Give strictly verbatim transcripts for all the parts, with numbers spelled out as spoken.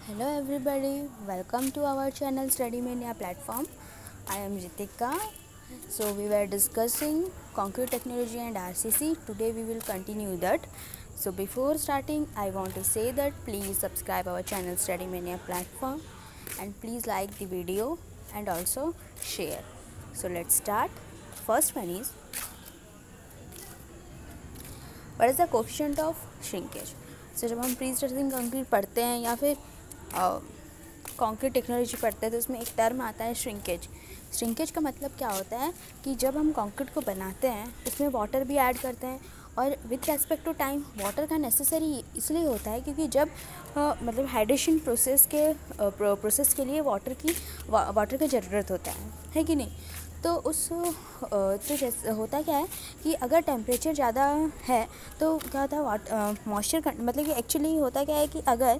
Hello everybody, welcome to our channel Study Mania platform. I am Ritika. So we were discussing concrete technology and R C C. Today we will continue that. So before starting, I want to say that please subscribe our channel Study Mania platform and please like the video and also share. So let's start. First one is, what is the coefficient of shrinkage? So जब हम pre stressing concrete पढ़ते हैं या फिर concrete technology पढ़ते हैं तो उसमें एक टर्म आता है श्रिंकेज. श्रिंकेज का मतलब क्या होता है कि जब हम कंक्रीट को बनाते हैं उसमें वाटर भी ऐड करते हैं और with respect to time water का नेसेसरी इसलिए होता है क्योंकि जब आ, मतलब हाइड्रेशन प्रोसेस के प्रोसेस के लिए वाटर की वा, वाटर की ज़रूरत होता है है कि नहीं. तो उस तो जैसे होता क्या है कि अगर टेम्परेचर ज़्यादा है तो क्या होता है वाट मॉइस्चर मतलब कि एक्चुअली होता क्या है कि अगर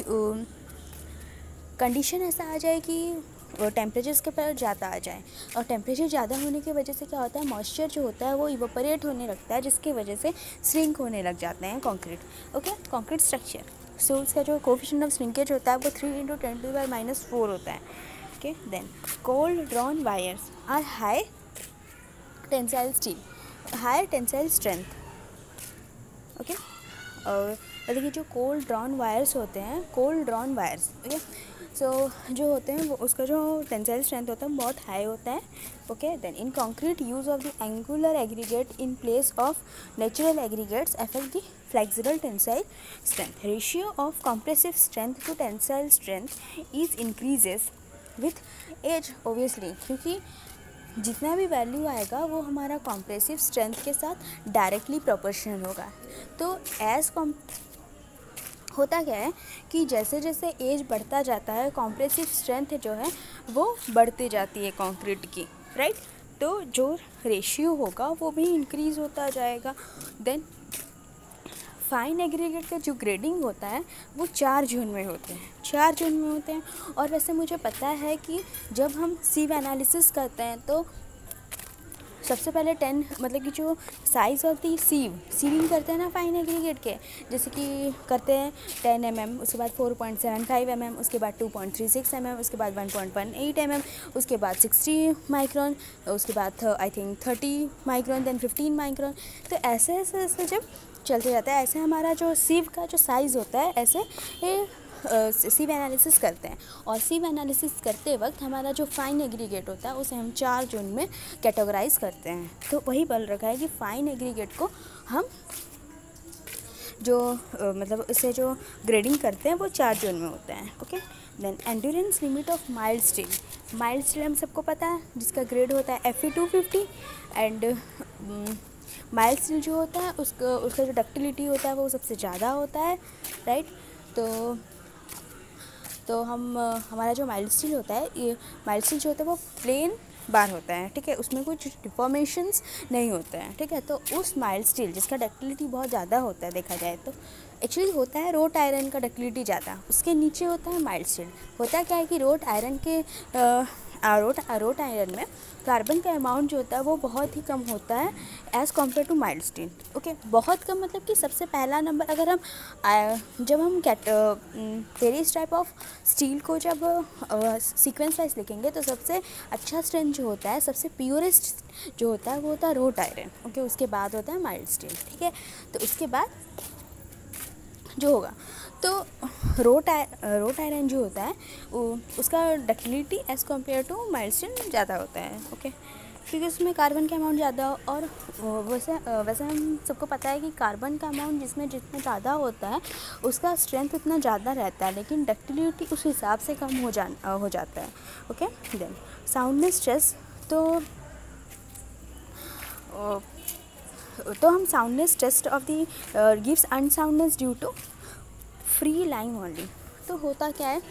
कंडीशन ऐसा आ जाए कि टेम्परेचर के पर ज़्यादा आ जाए और टेम्परेचर ज़्यादा होने की वजह से क्या होता है मॉइस्चर जो होता है वो इवोपरेट होने लगता है जिसकी वजह से श्रिंक होने लग जाते हैं concrete. Okay, concrete structure. So उसका जो कोएफिशिएंट ऑफ श्रिंकेज होता है वो three into ten to by minus four होता है. Okay, then cold drawn wires are high tensile steel, high tensile strength. Okay, और देखिए जो कोल्ड ड्रॉन वायर्स होते हैं cold drawn wires okay so जो होते हैं वो उसका जो टेंसाइल स्ट्रेंथ होता है बहुत हाई होता है. Okay, then in concrete use of the angular aggregate in place of natural aggregates affect the flexible tensile strength. Ratio of compressive strength to tensile strength is increases with age obviously क्योंकि जितना भी value आएगा वो हमारा compressive strength के साथ directly proportional होगा. तो एज कॉम होता क्या है कि जैसे जैसे एज बढ़ता जाता है कॉम्प्रेसिव स्ट्रेंथ जो है वो बढ़ती जाती है कंक्रीट की, राइट. तो जो रेशियो होगा वो भी इंक्रीज़ होता जाएगा. देन फाइन एग्रीगेट का जो ग्रेडिंग होता है वो चार जोन में होते हैं चार जोन में होते हैं और वैसे मुझे पता है कि जब हम सीव एनालिसिस करते हैं तो सबसे पहले टेन मतलब कि जो size of the sieve sieving करते हैं ना फाइन एग्रीगेट के, जैसे कि करते हैं टेन एम एम, उसके बाद four point seven five M M, उसके बाद two point three six M M, उसके बाद one point one eight M M, उसके बाद सिक्सटी माइक्रॉन, उसके बाद I think thirty micron, then fifteen micron. तो ऐसे ऐसे ऐसे जब चलते जाता है ऐसे हमारा जो सीव का जो साइज़ होता है ऐसे ये सीव एनालिसिस करते हैं. और सीव एनालिसिस करते वक्त हमारा जो फाइन एग्रीगेट होता है उसे हम चार जोन में कैटेगराइज करते हैं. तो वही बोल रखा है कि फाइन एग्रीगेट को हम जो uh, मतलब इसे जो ग्रेडिंग करते हैं वो चार जोन में होते हैं. Okay, then endurance limit of mild steel. Mild steel हम सबको पता है जिसका ग्रेड होता है F E two fifty and mild steel जो होता है उसका उसका जो डक्टिलिटी होता है वो सबसे ज़्यादा होता है, राइट. तो तो हम हमारा जो माइल्ड स्टील होता है ये माइल्ड स्टील जो होता है वो प्लेन बार होता है, ठीक है, उसमें कुछ डिफॉर्मेशंस नहीं होते हैं, ठीक है. तो उस माइल्ड स्टील जिसका डक्टिलिटी बहुत ज़्यादा होता है देखा जाए तो एक्चुअली होता है रोट आयरन का डक्टिलिटी ज़्यादा, उसके नीचे होता है माइल्ड स्टील. होता क्या है कि रोट आयरन के रोट रोट आयरन में कार्बन का अमाउंट जो होता है वो बहुत ही कम होता है as compare to mild steel. Okay, बहुत कम मतलब कि सबसे पहला नंबर अगर हम जब हम cat various type of steel को जब सीक्वेंस वाइज लिखेंगे तो सबसे अच्छा स्ट्रेंथ जो होता है सबसे प्योरेस्ट जो होता है वो होता है रोट आयरन. ओके, उसके बाद होता है माइल्ड स्टील, ठीक है. तो उसके बाद जो होगा तो रोट रोट आयरन जो होता है उसका ductility as compare to mild steel ज़्यादा होता है. ओके, क्योंकि उसमें कार्बन का अमाउंट ज़्यादा और वैसे वैसे हम सबको पता है कि कार्बन का अमाउंट जिसमें जितना ज़्यादा होता है उसका स्ट्रेंथ उतना ज़्यादा रहता है लेकिन डक्टिलिटी उस हिसाब से कम हो जा हो जाता है. Okay, then soundness stress. तो तो हम soundness test of the gives unsoundness due to free line only. तो होता क्या है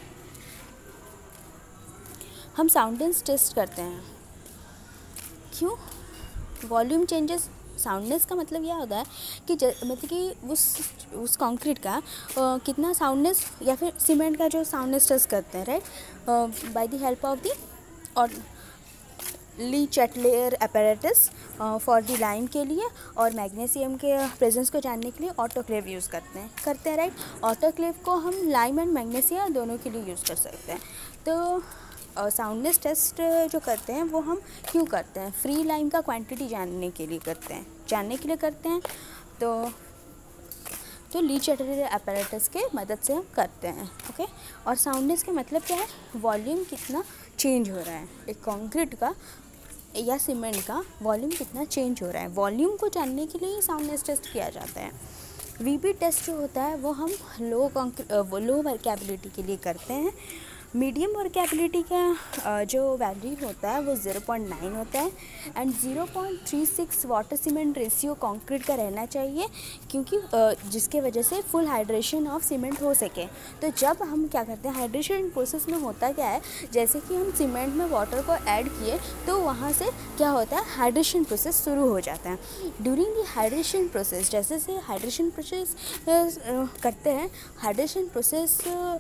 हम साउंडनेस टेस्ट करते हैं क्यों, वॉल्यूम चेंजेस. साउंडनेस का मतलब यह होता है कि मतलब कि उस उस कंक्रीट का uh, कितना साउंडनेस या फिर सीमेंट का जो साउंडनेस टेस्ट करते हैं, right, by the help of the और Le Chatelier apparatus for the lime के लिए, और मैग्नीशियम के प्रेजेंस को जानने के लिए ऑटोक्लेव यूज़ करते हैं करते हैं राइट। ऑटोक्लेव को हम लाइम एंड मैग्नीशियम दोनों के लिए यूज़ कर सकते हैं। तो साउंडनेस uh, टेस्ट जो करते हैं वो हम क्यों करते हैं? फ्री लाइम का क्वांटिटी जानने के लिए करते हैं जानने के लिए करते हैं तो तो ली चैटलेयर apparatus के मदद से हम करते हैं। ओके, और साउंडनेस का मतलब क्या है? वॉल्यूम कितना चेंज हो रहा है, एक कंक्रीट का या सीमेंट का वॉल्यूम कितना चेंज हो रहा है, वॉल्यूम को जानने के लिए साउंडनेस टेस्ट किया जाता है। वीबी टेस्ट जो होता है वो हम लो वो लो वर्केबिलिटी के लिए करते हैं। मीडियम वर्केबिलिटी का जो वैल्यू होता है वो ज़ीरो पॉइंट नाइन होता है and zero point three six water cement ratio concrete का रहना चाहिए, क्योंकि जिसके वजह से फुल हाइड्रेशन ऑफ सीमेंट हो सके। तो जब हम क्या करते हैं, हाइड्रेशन प्रोसेस में होता क्या है, जैसे कि हम सीमेंट में वाटर को ऐड किए तो वहाँ से क्या होता है, हाइड्रेशन प्रोसेस शुरू हो जाता है। ड्यूरिंग द हाइड्रेशन प्रोसेस, जैसे से हाइड्रेशन प्रोसेस करते हैं, हाइड्रेशन प्रोसेस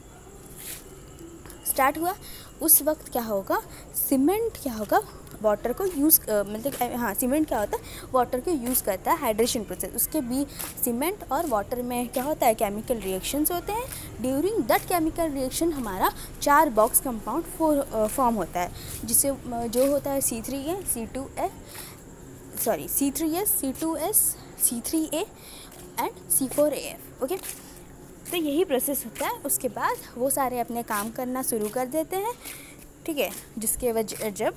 स्टार्ट हुआ, उस वक्त क्या होगा, सीमेंट क्या होगा, वाटर को यूज़ मतलब हाँ सीमेंट क्या होता है, वाटर को यूज़ करता है हाइड्रेशन प्रोसेस। उसके भी सीमेंट और वाटर में क्या होता है, केमिकल रिएक्शंस होते हैं। ड्यूरिंग दैट केमिकल रिएक्शन हमारा चार बॉक्स कंपाउंड फॉर्म होता है, जिससे जो होता है C three A C two A sorry C three S C two S C three A and C four A F. Okay, तो यही प्रोसेस होता है। उसके बाद वो सारे अपने काम करना शुरू कर देते हैं, ठीक है, जिसके वजह जब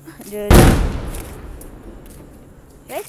राइट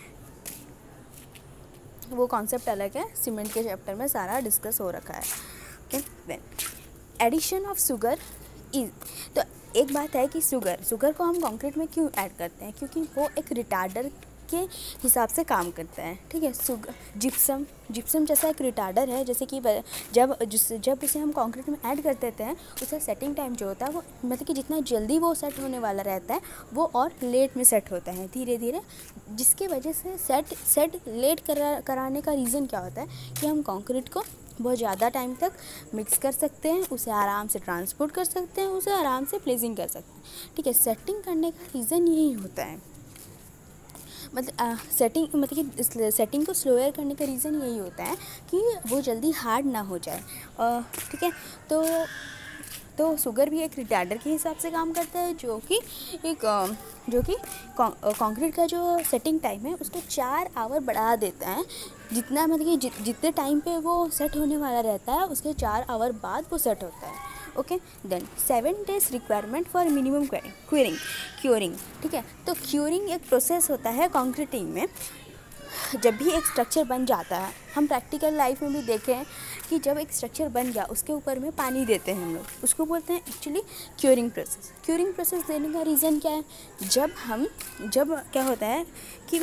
वो कॉन्सेप्ट अलग है, सीमेंट के चैप्टर में सारा डिस्कस हो रखा है। Okay, then addition of sugar is, तो एक बात है कि शुगर शुगर को हम कंक्रीट में क्यों ऐड करते हैं, क्योंकि वो एक रिटार्डर के हिसाब से काम करता है, ठीक है। सुग जिप्सम जिप्सम जैसा एक रिटार्डर है, जैसे कि जब जिस जब उसे हम कंक्रीट में ऐड कर देते हैं, उसका सेटिंग टाइम जो होता है वो मतलब कि जितना जल्दी वो सेट होने वाला रहता है वो और लेट में सेट होता है धीरे धीरे, जिसके वजह से सेट सेट लेट करा कराने का रीज़न क्या होता है कि हम कंक्रीट को बहुत ज़्यादा टाइम तक मिक्स कर सकते हैं, उसे आराम से ट्रांसपोर्ट कर सकते हैं, उसे आराम से प्लेसिंग कर सकते हैं, ठीक है। सेटिंग करने का रीज़न यही होता है, मतलब सेटिंग मतलब कि सेटिंग को स्लोअर करने का रीज़न यही होता है कि वो जल्दी हार्ड ना हो जाए, ठीक है। तो तो शुगर भी एक रिटार्डर के हिसाब से काम करता है, जो कि एक जो कि कंक्रीट का जो सेटिंग टाइम है उसको चार आवर बढ़ा देता है, जितना मतलब कि जि, जितने टाइम पे वो सेट होने वाला रहता है उसके चार आवर बाद वो सेट होता है। Okay, then seven days requirement for minimum curing curing ठीक है। तो क्यूरिंग एक प्रोसेस होता है कंक्रीटिंग में। जब भी एक स्ट्रक्चर बन जाता है, हम प्रैक्टिकल लाइफ में भी देखें हैं कि जब एक स्ट्रक्चर बन गया उसके ऊपर में पानी देते हैं हम लोग, उसको बोलते हैं actually curing process. Curing process देने का रीज़न क्या है, जब हम जब क्या होता है कि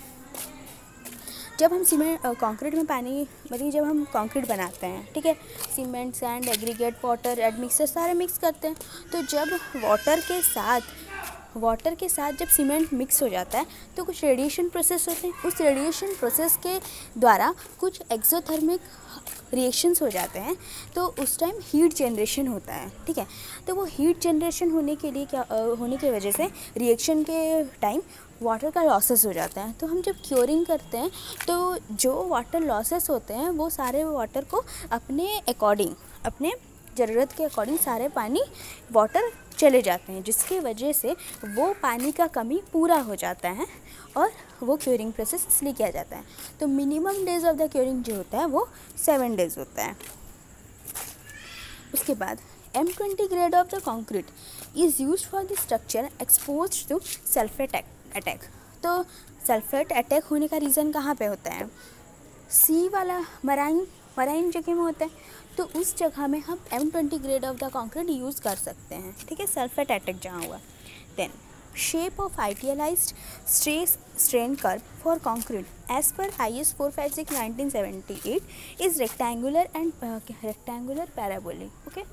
जब हम सीमेंट कंक्रीट में पानी मतलब जब हम कंक्रीट बनाते हैं, ठीक है, cement sand aggregate water admixer सारे मिक्स करते हैं, तो जब वाटर के साथ वाटर के साथ जब सीमेंट मिक्स हो जाता है तो कुछ रेडिएशन प्रोसेस होते हैं, उस रेडिएशन प्रोसेस के द्वारा कुछ एक्सोथर्मिक रिएक्शंस हो जाते हैं, तो उस टाइम हीट जनरेशन होता है, ठीक है। तो वो हीट जनरेशन होने के लिए क्या होने की वजह से रिएक्शन के टाइम वाटर का लॉसेस हो जाता है। तो हम जब क्योरिंग करते हैं तो जो वाटर लॉसेस होते हैं वो सारे वाटर को अपने अकॉर्डिंग अपने ज़रूरत के अकॉर्डिंग सारे पानी वाटर चले जाते हैं, जिसकी वजह से वो पानी का कमी पूरा हो जाता है और वो क्योरिंग प्रोसेस इसलिए किया जाता है। तो minimum days of the curing जो होता है वो सेवन डेज होता है। उसके बाद M twenty grade of the concrete is use for the structure expose to sulphate attack. तो सल्फेट अटैक होने का रीज़न कहाँ पे होता है, सी वाला मराइन मराइन जगह में होता है, तो उस जगह में हम M twenty grade of the concrete use कर सकते हैं, ठीक है, सल्फेट अटैक जहाँ हुआ। Then shape of idealised stress strain curve for concrete as per I S four five six nineteen seventy eight is rectangular and rectangular parabolic. Okay,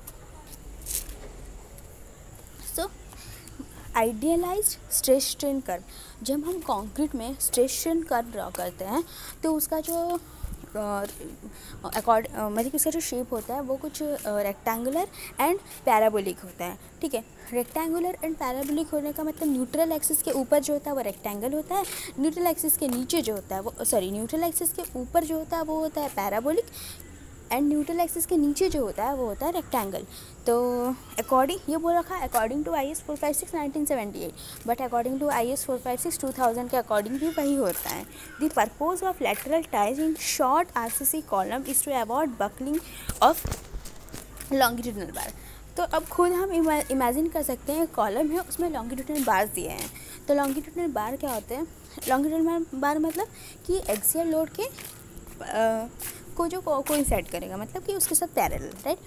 so idealised stress strain curve, जब हम concrete में stress strain curve draw करते हैं तो उसका जो accord मतलब कि उसका जो शेप होता है वो कुछ रेक्टेंगुलर एंड पैराबोलिक होता है, ठीक है। रेक्टेंगुलर एंड पैराबोलिक होने का मतलब न्यूट्रल एक्सिस के ऊपर जो होता है वो रेक्टेंगल होता है, न्यूट्रल एक्सिस के नीचे जो होता है वो सॉरी न्यूट्रल एक्सिस के ऊपर जो होता है वो होता है पैराबोलिक, एंड न्यूट्रल एक्सिस के नीचे जो होता है वो होता है रेक्टेंगल। तो अकॉर्डिंग ये बोल रखा है according to I S four five six nineteen seventy eight, but according to I S four five six two thousand के अकॉर्डिंग भी वही होता है। The purpose of lateral ties in short R C C column is to avoid buckling of longitudinal bar. तो अब खुद हम imagine कर सकते हैं कॉलम है उसमें लॉन्गिट्यूडनल बार्स दिए हैं। तो लॉन्गिट्यूडनल बार क्या होते हैं? लॉन्गिट्यूडनल बार मतलब कि एक्सियल लोड के आ, को जो कोइंसाइड करेगा, मतलब कि उसके साथ पैरेलल, राइट।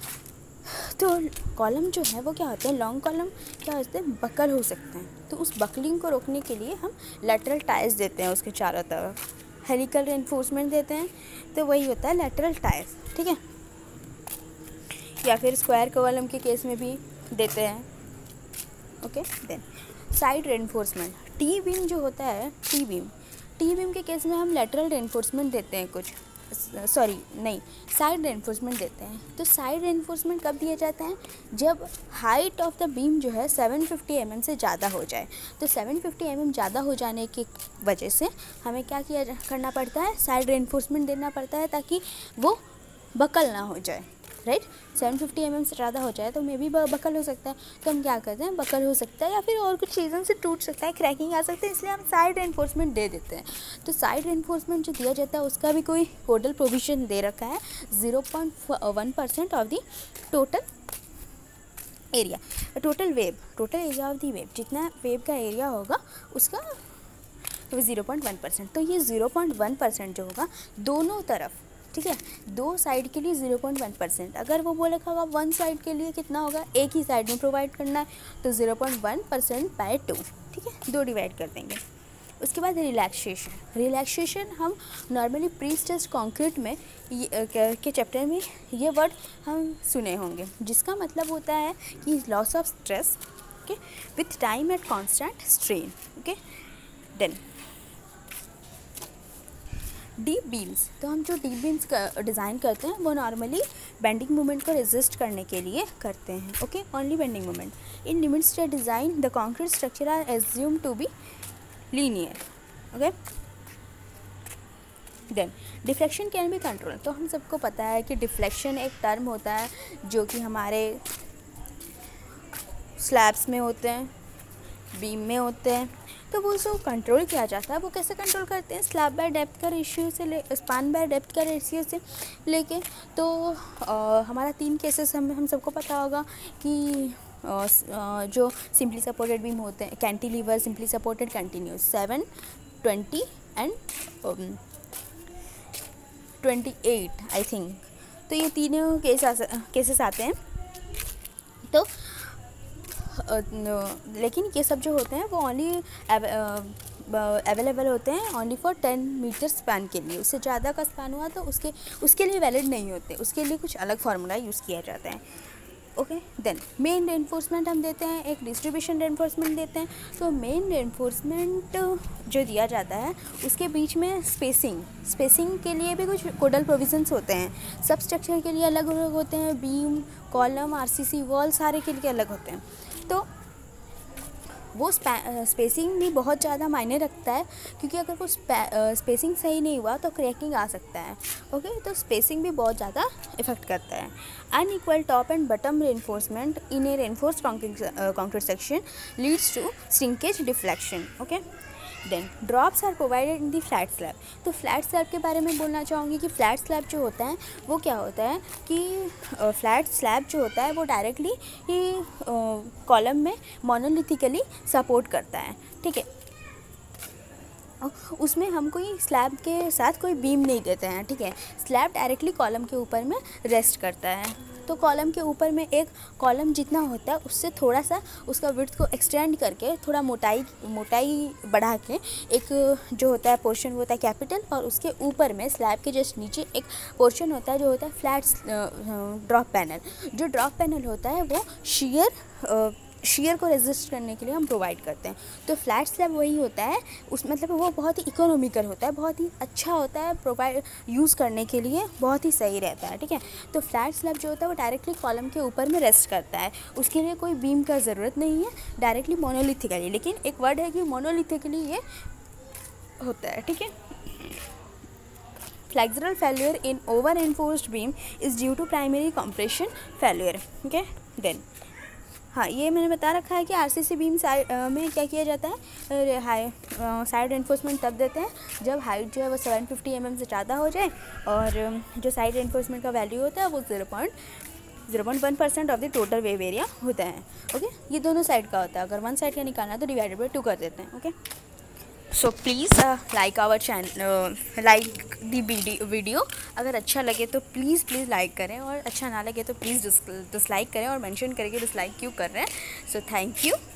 तो कॉलम जो है वो क्या होते हैं, लॉन्ग कॉलम क्या होते हैं, बकल हो सकते हैं। तो उस बकलिंग को रोकने के लिए हम लैटरल टाइज देते हैं उसके चारों तरफ, हेलिकल रेनफोर्समेंट देते हैं, तो वही होता है लैटरल टाइज, ठीक है। या फिर स्क्वायर कॉलम के केस में भी देते हैं, okay. Then side reinforcement, T beam जो होता है, टी बीम टी बीम के केस में हम लैटरल रेनफोर्समेंट देते हैं कुछ, सॉरी नहीं साइड रेनफोर्समेंट देते हैं। तो साइड रेनफोर्समेंट कब दिए जाते हैं? जब हाइट ऑफ द बीम जो है सेवन फिफ्टी एम एम से ज़्यादा हो जाए। तो सेवन फिफ्टी एम एम ज़्यादा हो जाने की वजह से हमें क्या किया करना पड़ता है, साइड रेनफोर्समेंट देना पड़ता है ताकि वो बकल ना हो जाए, right. Seven fifty M M से ज़्यादा हो जाए तो मे भी बकल हो सकता है, तो हम क्या करते हैं, बकल हो सकता है या फिर और कुछ चीज़ों से टूट सकता है, क्रैकिंग आ सकता है, इसलिए हम साइड रेनफोर्समेंट दे देते हैं। तो साइड रेनफोर्समेंट जो दिया जाता है उसका भी कोई कोडल प्रोविजन दे रखा है, zero point one percent of the total area, total web total area of the web, जितना वेव का एरिया होगा उसका तो ज़ीरो पॉइंट वन परसेंट। तो ये ज़ीरो पॉइंट वन परसेंट जो होगा दोनों तरफ, ठीक है, दो साइड के लिए ज़ीरो पॉइंट वन परसेंट। अगर वो बोले होगा वन साइड के लिए कितना होगा, एक ही साइड में प्रोवाइड करना है, तो zero point one percent by two, ठीक है, दो डिवाइड कर देंगे। उसके बाद रिलैक्सेशन, रिलैक्सेशन हम नॉर्मली प्री स्ट्रेस्ड कंक्रीट में ये के चैप्टर में ये वर्ड हम सुने होंगे, जिसका मतलब होता है कि loss of stress, okay, with time at constant strain, okay. Then deep beams, तो हम जो डीप बीम्स का डिज़ाइन करते हैं वो नॉर्मली बेंडिंग मोमेंट को रेजिस्ट करने के लिए करते हैं, okay, only bending moment. In limit state design the concrete structure are assume to be linear, okay. Then deflection can be control, तो हम सबको पता है कि डिफ्लेक्शन एक टर्म होता है जो कि हमारे स्लैब्स में होते हैं, बीम में होते हैं, तो वो उसको कंट्रोल किया जाता है। वो कैसे कंट्रोल करते हैं, स्लैब बाय डेप्थ का रेशियो से ले, स्पान बाय डेप्थ का रेशियो से लेके। तो आ, हमारा तीन केसेस हम हम सबको पता होगा कि आ, आ, जो सिंपली सपोर्टेड बीम होते हैं, cantilever, simply supported continuous, seven, twenty and twenty eight I think. तो ये तीनों केस केसेस आते हैं। तो लेकिन ये सब जो होते हैं वो ओनली अवेलेबल होते हैं only for ten metre span के लिए। उससे ज़्यादा का स्पैन हुआ तो उसके उसके लिए वैलिड नहीं होते, उसके लिए कुछ अलग फार्मूला यूज़ किया जाता है, ओके। देन मेन रेनफोर्समेंट हम देते हैं, एक डिस्ट्रीब्यूशन रेनफोर्समेंट देते हैं। तो मेन रेनफोर्समेंट जो दिया जाता है उसके बीच में स्पेसिंग स्पेसिंग के लिए भी कुछ कोडल प्रोविजंस होते हैं। सब स्ट्रक्चर के लिए अलग अलग होते हैं, बीम, कॉलम, आरसीसी, वॉल, सारे के लिए अलग होते हैं। तो वो स्पेसिंग भी बहुत ज़्यादा मायने रखता है, क्योंकि अगर वो स्पेसिंग सही नहीं हुआ तो क्रैकिंग आ सकता है, ओके। तो स्पेसिंग भी बहुत ज़्यादा इफेक्ट करता है। Unequal top and bottom reinforcement in a reinforced concrete section leads to shrinkage deflection, okay. Then drops are provided in the flat slab. तो फ्लैट स्लैब के बारे में बोलना चाहूँगी कि फ्लैट स्लैब जो होता है वो क्या होता है कि फ्लैट स्लैब जो होता है वो डायरेक्टली ही कॉलम में मोनोलिथिकली सपोर्ट करता है, ठीक है। उसमें हम कोई स्लैब के साथ कोई बीम नहीं देते हैं, ठीक है। स्लैब डायरेक्टली कॉलम के ऊपर में रेस्ट करता है। तो कॉलम के ऊपर में एक कॉलम जितना होता है उससे थोड़ा सा उसका विड्थ को एक्सटेंड करके थोड़ा मोटाई मोटाई बढ़ा के एक जो होता है पोर्शन वो होता है कैपिटल, और उसके ऊपर में स्लैब के जस्ट नीचे एक पोर्शन होता है जो होता है फ्लैट ड्रॉप पैनल। जो ड्रॉप पैनल होता है वो शियर शेयर को रेजिस्ट करने के लिए हम प्रोवाइड करते हैं। तो फ्लैट स्लैब वही होता है, उस मतलब वो बहुत ही इकोनॉमिकल होता है, बहुत ही अच्छा होता है, प्रोवाइड यूज़ करने के लिए बहुत ही सही रहता है, ठीक है। तो फ्लैट स्लैब जो होता है वो डायरेक्टली कॉलम के ऊपर में रेस्ट करता है, उसके लिए कोई बीम का ज़रूरत नहीं है, डायरेक्टली मोनोलिथिकली। लेकिन एक वर्ड है कि मोनोलिथिकली ये होता है, ठीक है। Flexural failure in over enforced beam is due to primary compression failure, ठीक है। देन हाँ, ये मैंने बता रखा है कि आरसीसी बीम साइड में क्या किया जाता है, हाई साइड एनफोर्समेंट तब देते हैं जब हाइट जो है वो सेवन फिफ्टी एम एम से ज़्यादा हो जाए और जो साइड एनफोर्समेंट का वैल्यू होता है वो zero point zero point one percent of the total web area होता है, ओके। ये दोनों साइड का होता है, अगर वन साइड का निकालना है तो डिवाइडेड बाई टू कर देते हैं, okay. So please like our channel, like the video. अगर अच्छा लगे तो प्लीज़ प्लीज़ लाइक करें, और अच्छा ना लगे तो प्लीज़ डिसलाइक करें और मेंशन करें कि डिसलाइक क्यों कर रहे हैं। So thank you.